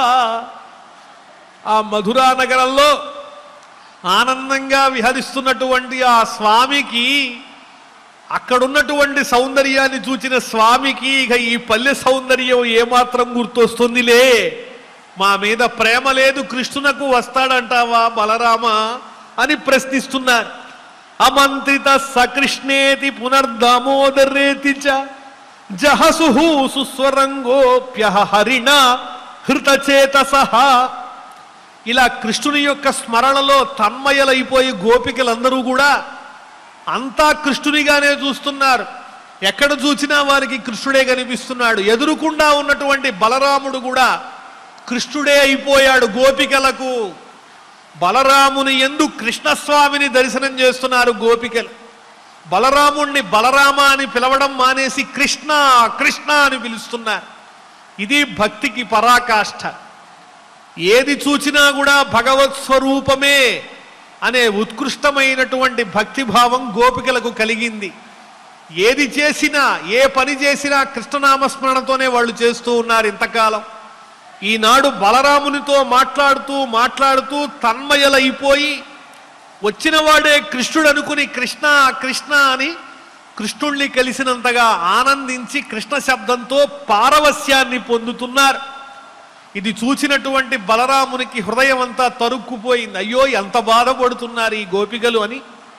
Speaker 1: ఆ మధురా నగరంలో ఆనందంగా విహరిస్తున్నటువంటి ఆ స్వామికి, అక్కడున్నటువంటి సౌందర్యాన్ని చూచిన స్వామికి ఇక ఈ పల్లె సౌందర్యం ఏమాత్రం గుర్తొస్తుందిలే, మా మీద ప్రేమ లేదు, కృష్ణునకు వస్తాడంటావా బలరామ అని ప్రశ్నిస్తున్నారు. అమంత్రిత సకృష్ణేతి పునర్దామోదరేతి చ జహసుహు సుస్వరంగోప్యః హరిణ హృతచేతసః. ఇలా కృష్ణుని యొక్క స్మరణలో తన్మయలైపోయి గోపికలందరూ కూడా అంతా కృష్ణునిగానే చూస్తున్నారు. ఎక్కడ చూసినా వారికి కృష్ణుడే కనిపిస్తున్నాడు. ఎదురుకుండా ఉన్నటువంటి బలరాముడు కూడా కృష్ణుడే అయిపోయాడు గోపికలకు. బలరాముని యందు కృష్ణస్వామిని దర్శనం చేస్తున్నారు గోపికలు. బలరాముణ్ణి బలరామ అని పిలవడం మానేసి కృష్ణ కృష్ణ అని పిలుస్తున్నారు. ఇది భక్తికి పరాకాష్ఠ. ఏది చూచినా కూడా భగవత్ స్వరూపమే అనే ఉత్కృష్టమైనటువంటి భక్తిభావం గోపికలకు కలిగింది. ఏది చేసినా ఏ పని చేసినా కృష్ణనామస్మరణతోనే వాళ్ళు చేస్తూ ఉన్నారు ఇంతకాలం. ఈనాడు బలరామునితో మాట్లాడుతూ మాట్లాడుతూ తన్మయలైపోయి వచ్చిన వాడే కృష్ణుడు అనుకుని కృష్ణ కృష్ణ అని కృష్ణుణ్ణి కలిసినంతగా ఆనందించి కృష్ణ శబ్దంతో పారవస్యాన్ని పొందుతున్నారు. ఇది చూచినటువంటి బలరామునికి హృదయం అంతా తరుక్కుపోయింది. అయ్యో ఎంత బాధపడుతున్నారు ఈ గోపికలు అని.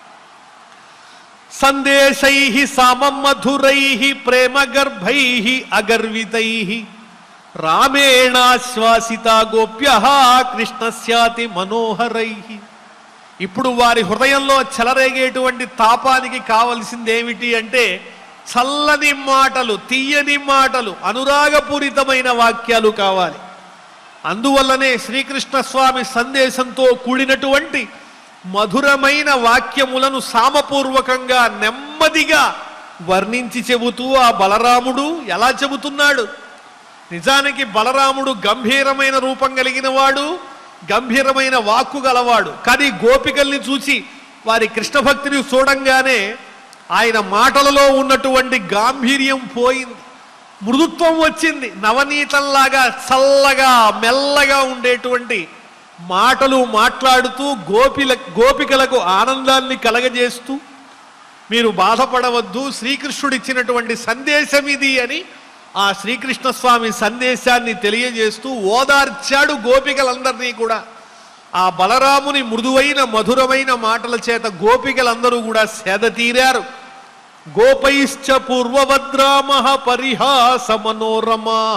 Speaker 1: సందేశై సామం మధురై ప్రేమ గర్భై అగర్వితై రామేణాశ్వాసిత గోప్య కృష్ణస్యాతి మనోహరై. ఇప్పుడు వారి హృదయంలో చెలరేగేటువంటి తాపానికి కావలసింది ఏమిటి అంటే చల్లని మాటలు, తీయని మాటలు, అనురాగపూరితమైన వాక్యాలు కావాలి. అందువల్లనే శ్రీకృష్ణ స్వామి సందేశంతో కూడినటువంటి మధురమైన వాక్యములను సామపూర్వకంగా నెమ్మదిగా వర్ణించి చెబుతూ ఆ బలరాముడు ఎలా చెబుతున్నాడు. నిజానికి బలరాముడు గంభీరమైన రూపం కలిగిన వాడు, గంభీరమైన వాక్కు గలవాడు. కానీ గోపికల్ని చూసి వారి కృష్ణ భక్తిని చూడంగానే ఆయన మాటలలో ఉన్నటువంటి గాంభీర్యం పోయింది, మృదుత్వం వచ్చింది. నవనీతంలాగా చల్లగా మెల్లగా ఉండేటువంటి మాటలు మాట్లాడుతూ గోపిల గోపికలకు ఆనందాన్ని కలగజేస్తూ, మీరు బాధపడవద్దు, శ్రీకృష్ణుడిచ్చినటువంటి సందేశం ఇది అని ఆ శ్రీకృష్ణ స్వామి సందేశాన్ని తెలియజేస్తూ ఓదార్చాడు గోపికలందరినీ కూడా. ఆ బలరాముని మృదువైన మధురమైన మాటల చేత గోపికలందరూ కూడా సేద తీరారు. గోపైశ్చ పూర్వభద్రామః పరిహాస మనోరమాః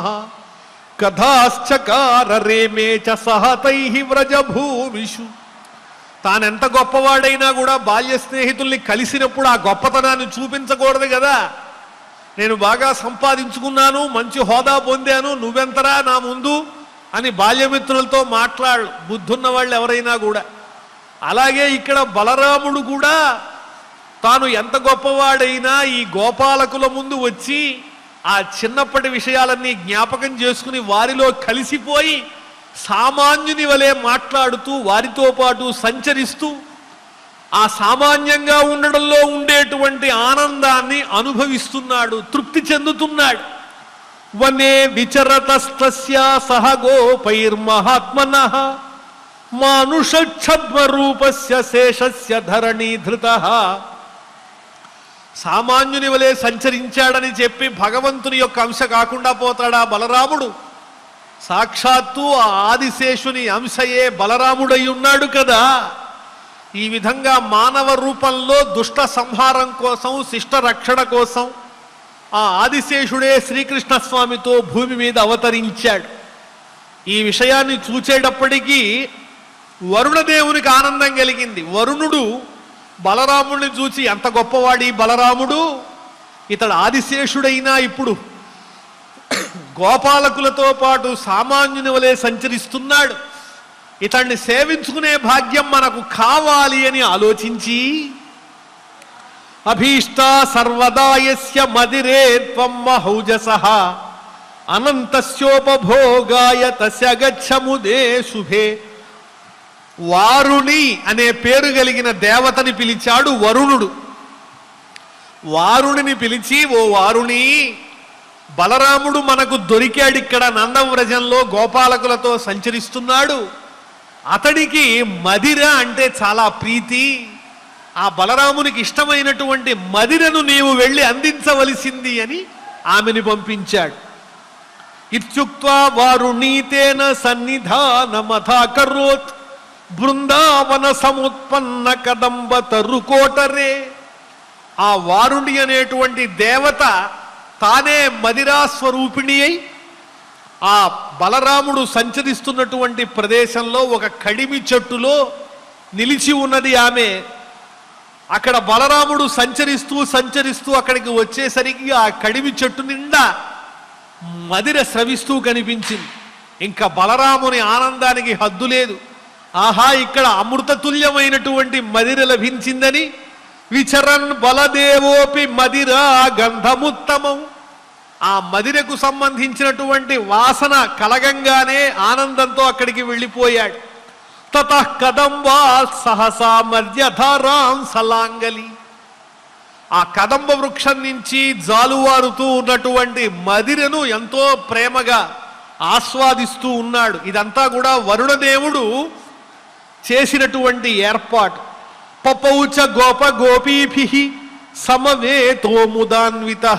Speaker 1: కథాశ్చకారరేమే చ సహతైః వ్రజభూమిషు. తానెంత గొప్పవాడైనా కూడా బాల్య స్నేహితుల్ని కలిసినప్పుడు ఆ గొప్పతనాన్ని చూపించకూడదు కదా. నేను బాగా సంపాదించుకున్నాను, మంచి హోదా పొందాను, నువ్వెంతరా నా ముందు అని బాల్యమిత్రులతో మాట్లాడు బుద్ధున్న వాళ్ళు ఎవరైనా కూడా. అలాగే ఇక్కడ బలరాముడు కూడా తాను ఎంత గొప్పవాడైనా ఈ గోపాలకుల ముందు వచ్చి ఆ చిన్నప్పటి విషయాలన్నీ జ్ఞాపకం చేసుకుని వారిలో కలిసిపోయి సామాన్యుని వలె మాట్లాడుతూ వారితో పాటు సంచరిస్తూ ఆ సామాన్యంగా ఉండడంలో ఉండేటువంటి ఆనందాన్ని అనుభవిస్తున్నాడు, తృప్తి చెందుతున్నాడు. వనే విచరతస్తస్య సహ గోపైర్మహాత్మనః మానుషఛద్మరూపస్య శేషస్య ధరణీధృతః. సామాన్యుని వలె సంచరించాడని చెప్పి భగవంతుని యొక్క అంశ కాకుండా పోతాడా బలరాముడు? సాక్షాత్తు ఆ ఆదిశేషుని అంశయే బలరాముడై ఉన్నాడు కదా. ఈ విధంగా మానవ రూపంలో దుష్ట సంహారం కోసం, శిష్ట రక్షణ కోసం ఆ ఆదిశేషుడే శ్రీకృష్ణ స్వామితో భూమి మీద అవతరించాడు. ఈ విషయాన్ని చూచేటప్పటికీ వరుణదేవునికి ఆనందం కలిగింది. వరుణుడు బలరాముడిని చూచి ఎంత గొప్పవాడి బలరాముడు, ఇతడు ఆదిశేషుడైనా ఇప్పుడు గోపాలకులతో పాటు సామాన్యుని వలె సంచరిస్తున్నాడు, ఇతన్ని సేవించుకునే భాగ్యం మనకు కావాలి అని ఆలోచించి అభీష్ట సర్వదాయస్య మదిరే త్వం మహౌజసః అనంతస్యోపభోగాయ తస్య గచ్చముదే శుభే. వారుణి అనే పేరు కలిగిన దేవతని పిలిచాడు వరుణుడు. వారుణిని పిలిచి, ఓ వారుణి, బలరాముడు మనకు దొరికాడు, ఇక్కడ నందవ్రజంలో గోపాలకులతో సంచరిస్తున్నాడు, అతడికి మదిర అంటే చాలా ప్రీతి, ఆ బలరామునికి ఇష్టమైనటువంటి మదిరను నీవు వెళ్ళి అందించవలసింది అని ఆమెని పంపించాడు. ఇత్యుక్త్వా వారుణీతేన సన్నిధానమథాకరోత్ బృందావన సముత్పన్న కదంబ తరుకోటరే. ఆ వారుణి అనేటువంటి దేవత తానే మదిరా స్వరూపిణి అయి ఆ బలరాముడు సంచరిస్తున్నటువంటి ప్రదేశంలో ఒక కడిమి చెట్టులో నిలిచి ఉన్నది ఆమె. అక్కడ బలరాముడు సంచరిస్తూ సంచరిస్తూ అక్కడికి వచ్చేసరికి ఆ కడిమి చెట్టు నిండా మదిర స్రవిస్తూ కనిపించింది. ఇంకా బలరాముని ఆనందానికి హద్దు లేదు. ఆహా, ఇక్కడ అమృతతుల్యమైనటువంటి మదిర లభించిందని విచరన్ బలదేవోపి మదిరా గంధముత్తమం. ఆ మదిరకు సంబంధించినటువంటి వాసన కలగంగానే ఆనందంతో అక్కడికి వెళ్ళిపోయాడు. తతః కదంబా సహసా మధ్యధారాం సలాంగలి. ఆ కదంబ వృక్షం నుంచి జాలువారుతూ ఉన్నటువంటి మదిరను ఎంతో ప్రేమగా ఆస్వాదిస్తూ ఉన్నాడు. ఇదంతా కూడా వరుణదేవుడు చేసినటువంటి ఏర్పాటు. పపౌచ గోప గోపీభిః సమవేతో ముదాన్వితః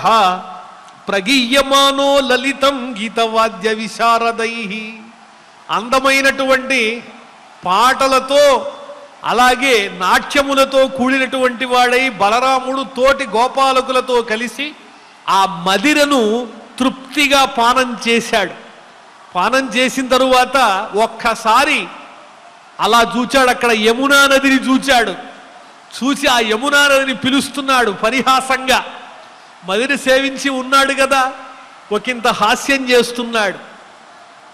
Speaker 1: ప్రగీయమానో లలితం గీతవాద్య విశారదైః. అందమైనటువంటి పాటలతో అలాగే నాట్యములతో కూడినటువంటి వాడై బలరాముడు తోటి గోపాలకులతో కలిసి ఆ మదిరను తృప్తిగా పానం చేశాడు. పానం చేసిన తరువాత ఒక్కసారి అలా చూచాడు, అక్కడ యమునా నదిని చూచాడు. చూసి ఆ యమునా నదిని పిలుస్తున్నాడు పరిహాసంగా. మదిని సేవించి ఉన్నాడు కదా, ఒకంత హాస్యం చేస్తున్నాడు.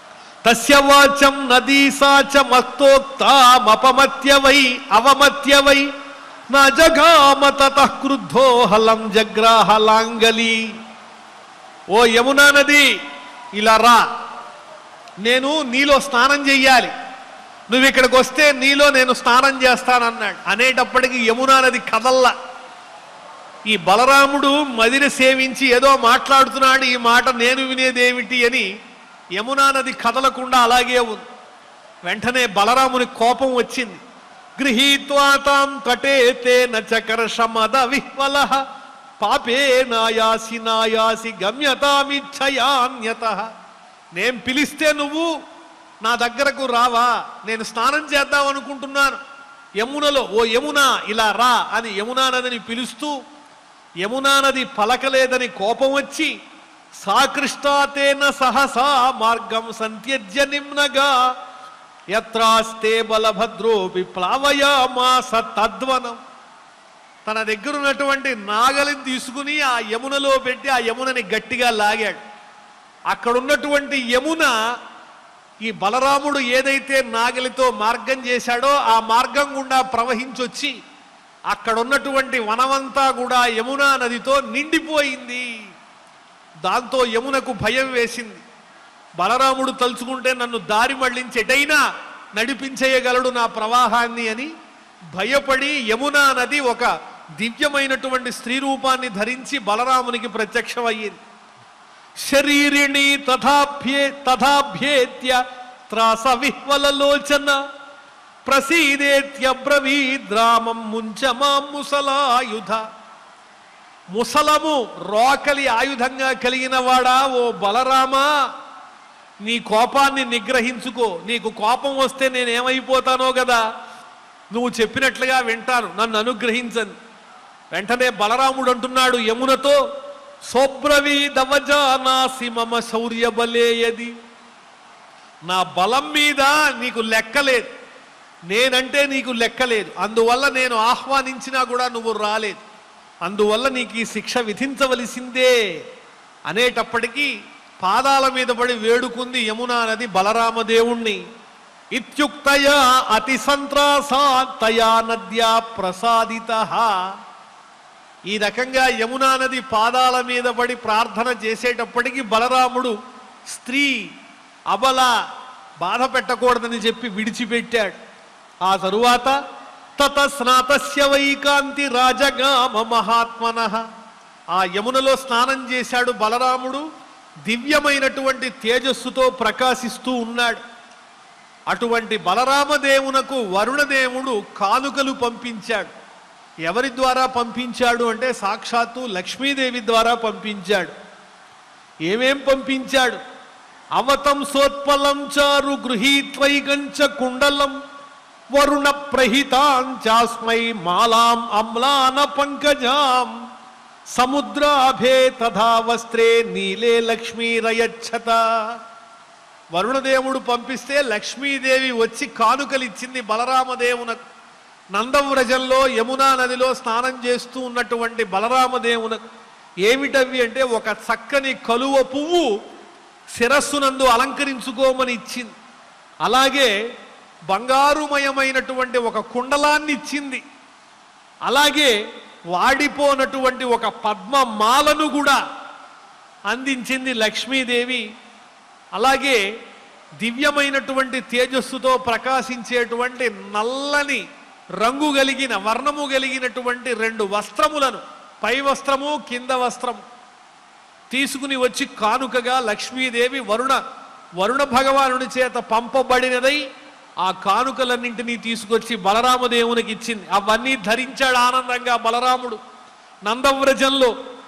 Speaker 1: తస్య వాచం నదీ సాచ మత్తోక్తామపమత్య వై అవమత్య వై నా జగామ తతః క్రుద్ధో హలం జగ్రాహ లాంగలి. ఓ యమునా నది, ఇలా రా, నేను నీలో స్నానం చెయ్యాలి, నువ్వు ఇక్కడికి వస్తే నీలో నేను స్నానం చేస్తానన్నాడు. అనేటప్పటికీ యమునా నది కదల్లా. ఈ బలరాముడు మదిని సేవించి ఏదో మాట్లాడుతున్నాడు, ఈ మాట నేను వినేదేమిటి అని యమునా నది కదలకుండా అలాగే ఉంది. వెంటనే బలరాముని కోపం వచ్చింది. గృహీత్వా తాం తటే తేన చకర్షమద విహ్వలః పాపే నాయాసి నాయాసి గమ్యతామిచ్ఛయాన్యతః. నేను పిలిస్తే నువ్వు నా దగ్గరకు రావా? నేను స్నానం చేద్దాం అనుకుంటున్నాను యమునలో, ఓ యమునా ఇలా రా అని యమునా నదిని పిలుస్తూ యమునా నది పలకలేదని కోపం వచ్చి సాకృష్టాతేన సహసా మార్గం సంత్యజ్య నిమ్నగా యత్రాస్తే బలభద్రోపి ప్లావయామాస తద్వనం. తన దగ్గర ఉన్నటువంటి నాగలిని తీసుకుని ఆ యమునలో పెట్టి ఆ యమునని గట్టిగా లాగాడు. అక్కడున్నటువంటి యమున ఈ బలరాముడు ఏదైతే నాగలితో మార్గం చేశాడో ఆ మార్గం గుండా ప్రవహించొచ్చి అక్కడున్నటువంటి వనమంతా కూడా యమునా నదితో నిండిపోయింది. దాంతో యమునకు భయం వేసింది. బలరాముడు తలుచుకుంటే నన్ను దారి మళ్లించి ఎటైనా నడిపించేయగలడు నా ప్రవాహాన్ని అని భయపడి యమునా నది ఒక దివ్యమైనటువంటి స్త్రీ రూపాన్ని ధరించి బలరామునికి ప్రత్యక్షమయ్యింది. శరీరిణి తథాభ్యే తథాభ్యేత్య త్రాస విహ్వలలోచన ప్రసీదేత్యబ్రవీద్రామం ముంచమాం ముసలాయుధ. ముసలము రోకలి ఆయుధంగా కలిగిన వాడా, ఓ బలరామా, నీ కోపాన్ని నిగ్రహించుకో. నీకు కోపం వస్తే నేనేమైపోతానో కదా, నువ్వు చెప్పినట్లుగా వింటాను, నన్ను అనుగ్రహించను. వెంటనే బలరాముడు అంటున్నాడు యమునతో, సోబ్రవీదవజానాసి మమ శౌర్య బలేయది. నా బలం మీద నీకు లెక్కలేదు, నేనంటే నీకు లెక్కలేదు, అందువల్ల నేను ఆహ్వానించినా కూడా నువ్వు రాలేదు, అందువల్ల నీకు ఈ శిక్ష విధించవలసిందే అనేటప్పటికీ పాదాల మీద పడి వేడుకుంది యమునా నది బలరామదేవుణ్ణి. ఇత్యుక్తయా అతి సంత్రాసాత్తయా నద్యా ప్రసాదితః. ఈ రకంగా యమునా నది పాదాల మీద పడి ప్రార్థన చేసేటప్పటికీ బలరాముడు స్త్రీ అబల బాధ పెట్టకూడదని చెప్పి విడిచిపెట్టాడు. ఆ తరువాత తత స్నాతస్య వైకాంతి రాజగామ మహాత్మనః. ఆ యమునలో స్నానం చేశాడు బలరాముడు, దివ్యమైనటువంటి తేజస్సుతో ప్రకాశిస్తూ ఉన్నాడు. అటువంటి బలరామదేవునకు వరుణదేవుడు కానుకలు పంపించాడు. ఎవరి ద్వారా పంపించాడు అంటే సాక్షాత్తు లక్ష్మీదేవి ద్వారా పంపించాడు. ఏమేం పంపించాడు? అవతం సోత్పలం చారు గృహీత్వైకంచ కుండలం వరుణ ప్రహితాంచాస్మై మాలాం అమ్లాన పంకజాం సముద్రాభే తథా వస్త్రే నీలే లక్ష్మీరయచ్చత. వరుణదేవుడు పంపిస్తే లక్ష్మీదేవి వచ్చి కానుకలు ఇచ్చింది బలరామదేవునకు. నందవ్రజంలో యమునా నదిలో స్నానం చేస్తూ ఉన్నటువంటి బలరామదేవునకు ఏమిటవి అంటే ఒక చక్కని కలువ పువ్వు శిరస్సునందు అలంకరించుకోమని ఇచ్చింది. అలాగే బంగారుమయమైనటువంటి ఒక కుండలాన్ని ఇచ్చింది. అలాగే వాడిపోనటువంటి ఒక పద్మమాలను కూడా అందించింది లక్ష్మీదేవి. అలాగే దివ్యమైనటువంటి తేజస్సుతో ప్రకాశించేటువంటి నల్లని రంగు కలిగిన వర్ణము కలిగినటువంటి రెండు వస్త్రములను, పై వస్త్రము కింద వస్త్రము తీసుకుని వచ్చి కానుకగా లక్ష్మీదేవి వరుణ వరుణ భగవానుడి చేత పంపబడినదై ఆ కానుకలన్నింటినీ తీసుకొచ్చి బలరామదేవునికి ఇచ్చింది. అవన్నీ ధరించాడు ఆనందంగా బలరాముడు నందవ్రజంలో.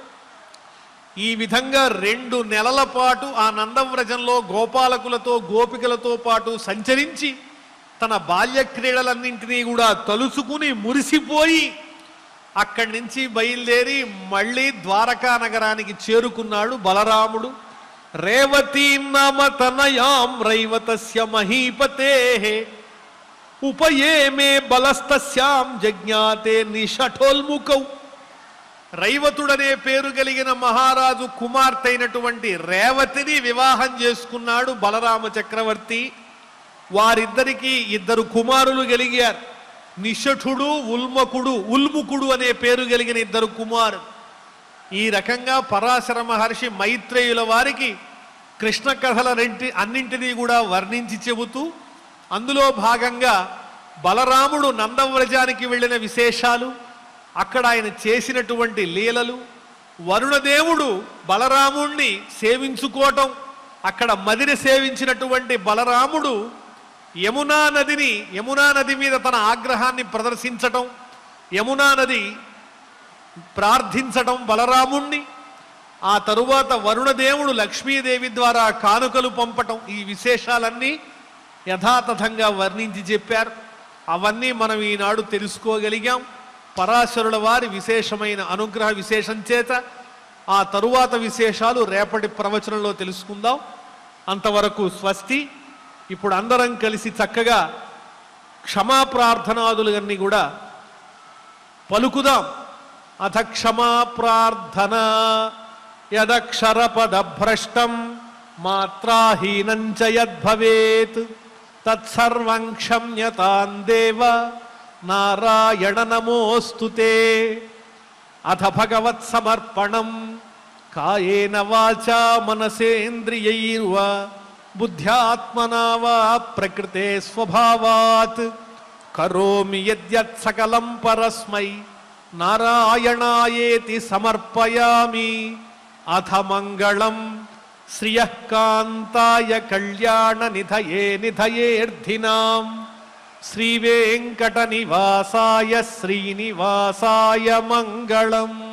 Speaker 1: ఈ విధంగా రెండు నెలల పాటు ఆ నందవ్రజంలో గోపాలకులతో గోపికలతో పాటు సంచరించి తన బాల్య క్రీడలన్నింటినీ కూడా తలుచుకుని మురిసిపోయి అక్కడి నుంచి బయలుదేరి మళ్ళీ ద్వారకా నగరానికి చేరుకున్నాడు బలరాముడు. రేవతీం నామ తనయాం రైవతస్య మహీపతే ఉపయేమే బలస్తస్యాం జజ్ఞాతే నిషఠోల్ముఖౌ రైవతుడనే పేరు కలిగిన మహారాజు కుమార్తె అయినటువంటి రేవతిని వివాహం చేసుకున్నాడు బలరామ చక్రవర్తి. వారిద్దరికీ ఇద్దరు కుమారులు కలిగారు. నిషఠుడు, ఉల్మకుడు ఉల్ముకుడు అనే పేరు కలిగిన ఇద్దరు కుమారులు. ఈ రకంగా పరాశర మహర్షి మైత్రేయుల వారికి కృష్ణ కథల రెంటి అన్నింటినీ కూడా వర్ణించి చెబుతూ అందులో భాగంగా బలరాముడు నందవ్రజానికి వెళ్ళిన విశేషాలు, అక్కడ ఆయన చేసినటువంటి లీలలు, వరుణదేవుడు బలరాముణ్ణి సేవించుకోవటం, అక్కడ మదిని సేవించినటువంటి బలరాముడు యమునా నదిని యమునా నది మీద తన ఆగ్రహాన్ని ప్రదర్శించటం, యమునా నది ప్రార్థించటం బలరాముణ్ణి, ఆ తరువాత వరుణదేవుడు లక్ష్మీదేవి ద్వారా కానుకలు పంపటం, ఈ విశేషాలన్నీ యథాతథంగా వర్ణించి చెప్పారు. అవన్నీ మనం ఈనాడు తెలుసుకోగలిగాం. పరాశరుల వారి విశేషమైన అనుగ్రహ విశేషం చేత ఆ తరువాత విశేషాలు రేపటి ప్రవచనంలో తెలుసుకుందాం. అంతవరకు స్వస్తి. ఇప్పుడు అందరం కలిసి చక్కగా క్షమాప్రార్థనాదులన్నీ కూడా పలుకుదాం. అథ క్షమా ప్రార్థన యదక్షరపదభ్రష్టం మాత్రాహీనం చ యద్భవేత్ తత్సర్వం క్షమ్యతాం దేవ నారాయణ నమోస్తుతే. అథ భగవత్ సమర్పణం కాయేన వాచా మనసేంద్రియైర్వా బుద్ధ్యాత్మనా వా ప్రకృతే స్వభావాత్ కరోమి యద్యత్ సకలం పరస్మై నారాయణాయేతి సమర్పయామి. అథ మంగళం శ్రియః కాంతాయ కళ్యాణ నిధయే నిధయేర్థినాం శ్రీవేంకట నివాసాయ శ్రీనివాసాయ మంగళం.